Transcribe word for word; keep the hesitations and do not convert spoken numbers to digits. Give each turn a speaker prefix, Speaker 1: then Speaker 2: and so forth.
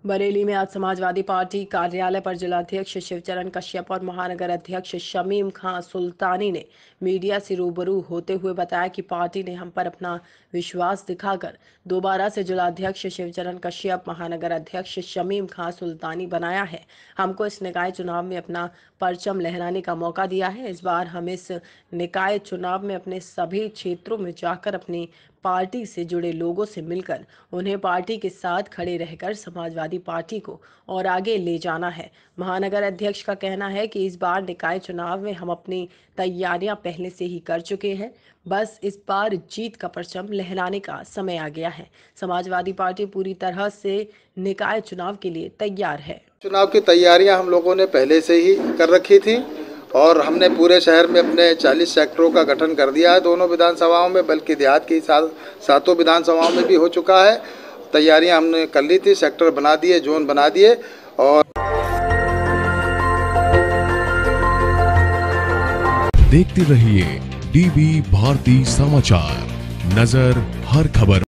Speaker 1: बरेली में आज समाजवादी पार्टी कार्यालय पर जिलाध्यक्ष शिवचरण कश्यप और महानगर अध्यक्ष शमीम खां सुल्तानी ने मीडिया से रूबरू होते हुए बताया कि पार्टी ने हम पर अपना विश्वास दिखाकर दोबारा से जिलाध्यक्ष शिवचरण कश्यप, महानगर अध्यक्ष शमीम खां सुल्तानी बनाया है। हमको इस निकाय चुनाव में अपना परचम लहराने का मौका दिया है। इस बार हम इस निकाय चुनाव में अपने सभी क्षेत्रों में जाकर अपनी पार्टी से जुड़े लोगों से मिलकर उन्हें पार्टी के साथ खड़े रहकर समाजवादी पार्टी को और आगे ले जाना है। महानगर अध्यक्ष का कहना है कि इस बार निकाय चुनाव में हम अपनी तैयारियां पहले से ही कर चुके हैं, बस इस बार जीत का परचम लहराने का समय आ गया है। समाजवादी पार्टी पूरी तरह से निकाय चुनाव के लिए तैयार है।
Speaker 2: चुनाव की तैयारियां हम लोगों ने पहले से ही कर रखी थी और हमने पूरे शहर में अपने चालीस सेक्टरों का गठन कर दिया है, दोनों विधानसभाओं में, बल्कि देहात की सात सातों विधानसभाओं में भी हो चुका है। तैयारियां हमने कर ली थी, सेक्टर बना दिए, जोन बना दिए। और
Speaker 3: देखते रहिए डीबी भारती समाचार, नजर हर खबर।